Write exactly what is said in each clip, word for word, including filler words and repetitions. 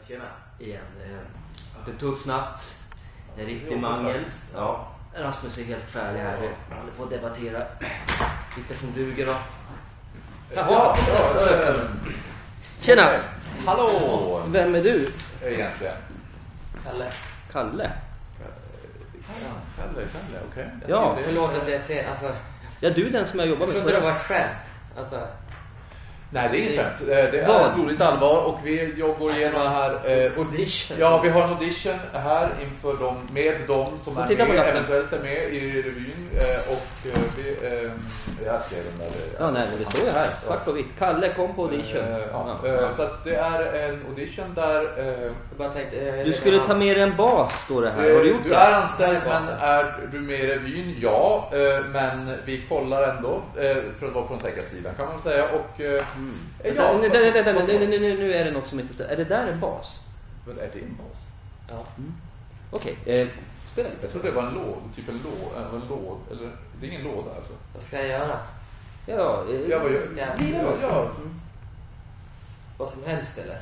Tjena igen. Det är tuff natt. Det är riktig mangel. Ja. Rasmus är helt färdig här. Vi håller på att debattera vilka som duger då. Jaha, ja, tjena. Hallå. Vem är du? Egentligen. Kalle. Kalle. Kalle, Kalle, okej. Okay. Ja, förlåt att jag ser, alltså. Ja, du är den som jag jobbar med. Jag trodde det var ett skämt. Alltså. Nej, det är inget skämt. Det är ett roligt allvar och vi jag går igenom här eh, audition. Ja, vi har en audition här inför dem, med dem som är med, eventuellt är med i revyn eh, och eh, vi eh, jag skrev den där. Ja, nej, men det står ju här. Svart på vitt. Kalle kom på audition. Eh, ja, ja. Eh, så att det är en audition där eh, jag bara tänkte, eh, du skulle ta med en bas, står det här. Eh, har du gjort du det? är anställd, men är du med i revyn? Ja, eh, men vi kollar ändå eh, för att vara på den säkra sidan kan man säga och eh, Mm. Ja, nu, nu, nu, nu, nu, nu är det något som inte stämmer. Är det där en bas? Vad är det en bas? Ja. Mm. Okej, okay. eh, spela lite. Jag trodde det var en låd, typ en låd, en låd eller det är ingen låda alltså. Vad ska jag göra? Ja, eh, ja, vad gör ja, ja, ja. Mm. Vad som helst eller?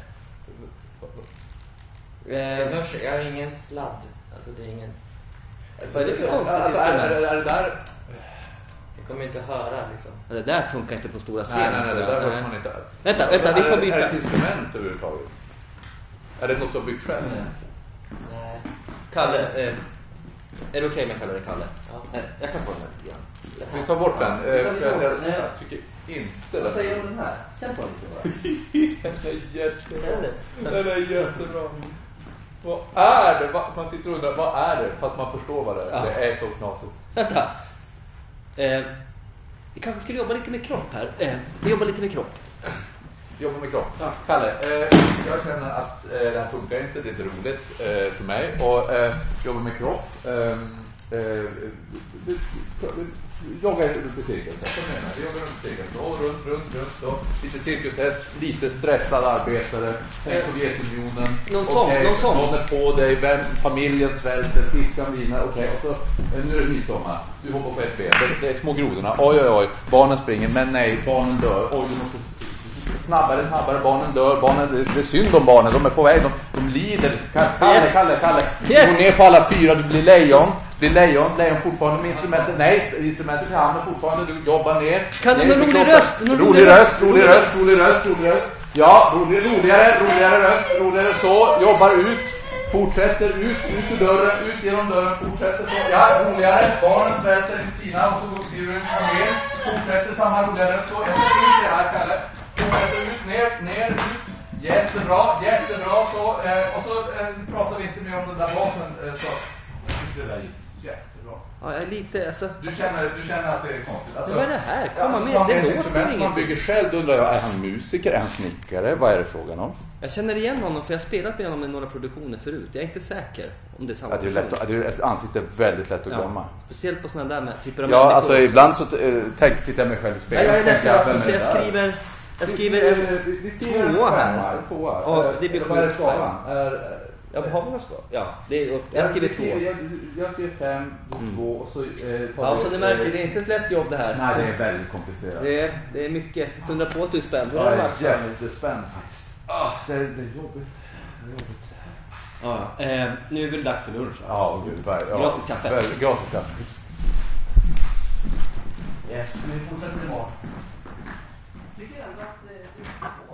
eh, jag, hörs, jag har ingen sladd. Alltså det är ingen. Alltså, är det för konstigt? Alltså, är, är, är det där? Jag kommer inte höra liksom. Det där funkar inte på stora scenen. Nej, nej, nej, det där måste man inte. Vänta, vänta, vi får byta. Är det ett instrument överhuvudtaget? Är det något du har byggt själv? Mm. Nej. Kalle, eh, är det okej okay med Kalle Kalle? Ja. Eh, jag kan få den här lite grann. Vi tar bort den. Eh, för jag, jag, jag tycker inte Vad säger du om den här? Kan få den lite bara. Den är jättebra. Den är jättebra. Vad är det? Man sitter och undrar, vad är det? Fast man förstår vad det är. Ja. Det är så knasigt. Vänta. Eh, vi kanske skulle jobba lite med kropp här. Eh, vi jobbar lite med kropp. Jobba med kropp. Ja. Kalle, eh, jag känner att eh, det här funkar inte. Det är inte roligt eh, för mig. Och eh, jobba med kropp. Eh, eh, jogga runt i cirkeln. Jogga runt i cirkeln. Så, runt, runt, runt. Så. Lite cirkushäst. Lite stressad arbetare. Tänk Sovjetunionen. Någon sång, okay, någon sång. Någon är på dig. Vem, familjen svälter. Fiskan viner. Okej, okay, och så nu är det midsommar. Du hoppar på ett ben. Det, det är små grodorna. Oj, oj, oj. Barnen springer. Men nej, barnen dör. Oj, du måste snabbare, snabbare. Barnen dör. Barnen, det, det är synd om barnen. De är på väg. De, de lider. Kalle, Yes. Kalle, Kalle. Yes. Du går ner på alla fyra. Du blir lejon. Du blir lejon. Lejon fortfarande med instrumentet. Nej, instrumentet i handen fortfarande. Du jobbar ner. Kan du ner, med rolig klockan. röst? Rolig, rolig röst, rolig röst, rolig röst, rolig röst. Ja, rolig, roligare, roligare röst, roligare så. Jobbar ut. Fortsätter ut, ut ur dörren, ut genom dörren, fortsätter så. Ja, roligare. Barnen svälter i fina och så blir du en ner. Fortsätter samma roligare så. Jag ska inte det här, Kalle. Fortsätter ut, ner, ner, ut. Jättebra, jättebra så. Eh, och så eh, pratar vi inte mer om den där basen. Eh, så. Jag tycker det där gick jättebra. Ja, jag är lite, alltså. Du känner, du känner att det är konstigt. Alltså, vad är det här? Komma alltså, med, det låter instrument man ingenting. bygger själv, då undrar jag, är han musiker, är han snickare? Vad är det frågan om? Jag känner igen honom för jag har spelat med honom i några produktioner förut. Jag är inte säker om det är samma Ja, det är lätt att, det är, ansikte är väldigt lätt att glömma. Ja, speciellt på sådana där med, typer av ja, människor alltså också. ibland så äh, tänk, tittar jag mig själv i spegeln. Ja, jag är ledsen, jag, alltså, så jag skriver, jag skriver en vi skriver tvåa här. Tvåa. Ja, det blir vad är sjukt. skalan? Är, Ja, vad har vi någon skala? Ja, det är upp. Jag skriver två. Jag, jag skriver fem, Mm. två och så eh, tar Ja, vi, så ni märker, det är inte ett lätt jobb det här. Nej, det är väldigt komplicerat. Det är, det är mycket. hundratvå tusen spänn. Hur Ja, är det, jag Max? är jävligt spänd faktiskt. Ah, det, är, det är jobbigt. Det är jobbigt. Ja, eh, nu är det dags för lunch. Va? Ja, gud. Väl, ja, Gratis kaffe. Väl, gratis kaffe. Yes, vi fortsätter imorgon. Tycker ändå att... Eh,